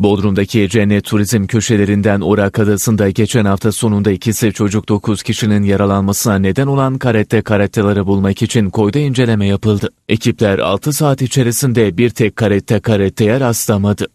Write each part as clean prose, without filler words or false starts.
Bodrum'daki Cennet Turizm köşelerinden Orak Adası'nda geçen hafta sonunda ikisi çocuk 9 kişinin yaralanmasına neden olan karetteleri bulmak için koyda inceleme yapıldı. Ekipler 6 saat içerisinde bir tek karetteye rastlamadı.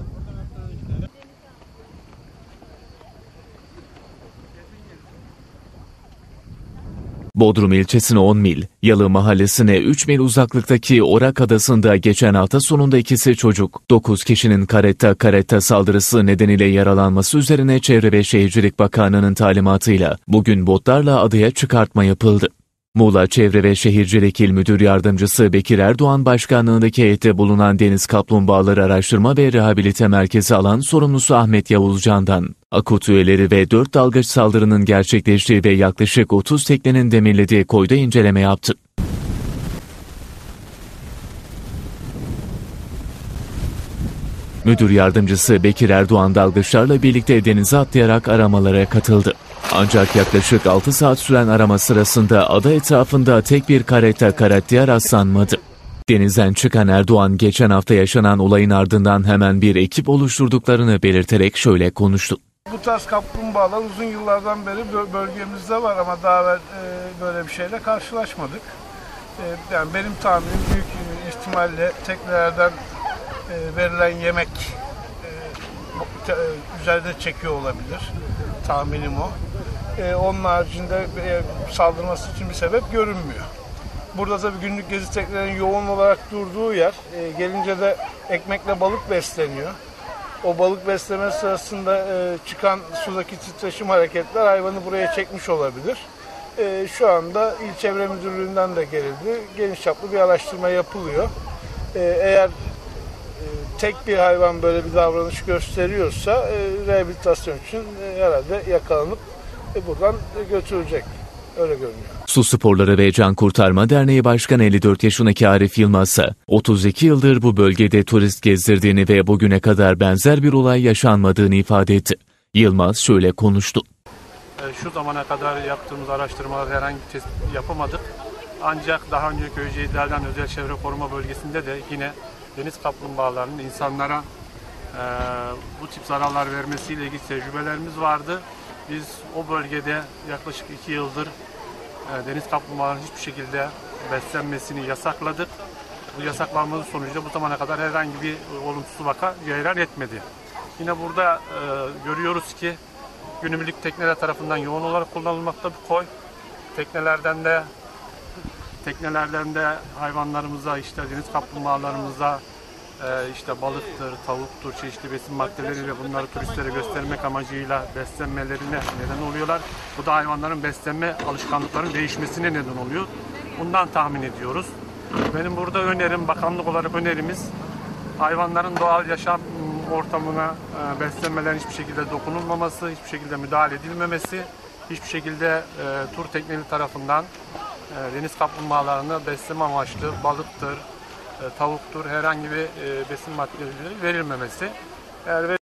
Bodrum ilçesine 10 mil, Yalı mahallesine 3 mil uzaklıktaki Orak Adası'nda geçen hafta sonunda ikisi çocuk, 9 kişinin karette saldırısı nedeniyle yaralanması üzerine Çevre ve Şehircilik Bakanlığı'nın talimatıyla bugün botlarla adaya çıkartma yapıldı. Muğla Çevre ve Şehircilik İl Müdür Yardımcısı Bekir Erdoğan başkanlığındaki heyette bulunan Deniz Kaplumbağaları Araştırma ve Rehabilite Merkezi alan sorumlusu Ahmet Yavuzcan'dan, akut üyeleri ve 4 dalgıç saldırının gerçekleştiği ve yaklaşık 30 teknenin demirlediği koyda inceleme yaptı. Müdür Yardımcısı Bekir Erdoğan dalgıçlarla birlikte denize atlayarak aramalara katıldı. Ancak yaklaşık 6 saat süren arama sırasında ada etrafında tek bir karetteye rastlanmadı. Denizden çıkan Erdoğan geçen hafta yaşanan olayın ardından hemen bir ekip oluşturduklarını belirterek şöyle konuştu. Bu tarz kaplumbağalar uzun yıllardan beri bölgemizde var ama daha evvel böyle bir şeyle karşılaşmadık. Yani benim tahminim büyük ihtimalle teknelerden verilen yemek üzerinde çekiyor olabilir. Tahminim o. Onun haricinde saldırması için bir sebep görünmüyor. Burada tabii günlük gezi teknelerinin yoğun olarak durduğu yer. Gelince de ekmekle balık besleniyor. O balık besleme sırasında çıkan sudaki titreşim hareketler hayvanı buraya çekmiş olabilir. Şu anda İl Çevre Müdürlüğü'nden de gelildi. Geniş çaplı bir araştırma yapılıyor. Eğer tek bir hayvan böyle bir davranış gösteriyorsa rehabilitasyon için herhalde yakalanıp buradan götürülecek. Öyle görünüyor. Su Sporları ve Can Kurtarma Derneği Başkanı 54 yaşındaki Arif Yılmaz ise 32 yıldır bu bölgede turist gezdirdiğini ve bugüne kadar benzer bir olay yaşanmadığını ifade etti. Yılmaz şöyle konuştu. Şu zamana kadar yaptığımız araştırmalar herhangi bir tespit yapamadık. Ancak daha önce Köyceğizler'den özel çevre koruma bölgesinde de yine deniz kaplumbağalarının insanlara bu tip zararlar vermesiyle ilgili tecrübelerimiz vardı. Biz o bölgede yaklaşık 2 yıldır deniz kaplumbağalarının hiçbir şekilde beslenmesini yasakladık. Bu yasaklanmanın sonucunda bu zamana kadar herhangi bir olumsuz vaka cereyan etmedi. Yine burada görüyoruz ki günübirlik tekneler tarafından yoğun olarak kullanılmakta bir koy. Teknelerden de hayvanlarımıza, işte deniz kaplumbağalarımıza işte balıktır, tavuktur, çeşitli besin maddeleriyle bunları turistlere göstermek amacıyla beslenmelerine neden oluyorlar. Bu da hayvanların beslenme alışkanlıklarının değişmesine neden oluyor. Bundan tahmin ediyoruz. Benim burada önerim, bakanlık olarak önerimiz, hayvanların doğal yaşam ortamına, beslenmelerin hiçbir şekilde dokunulmaması, hiçbir şekilde müdahale edilmemesi, hiçbir şekilde tur tekneli tarafından deniz kaplumbağalarını besleme amaçlı balıktır, tavuktur, herhangi bir besin maddeleri verilmemesi. Eğer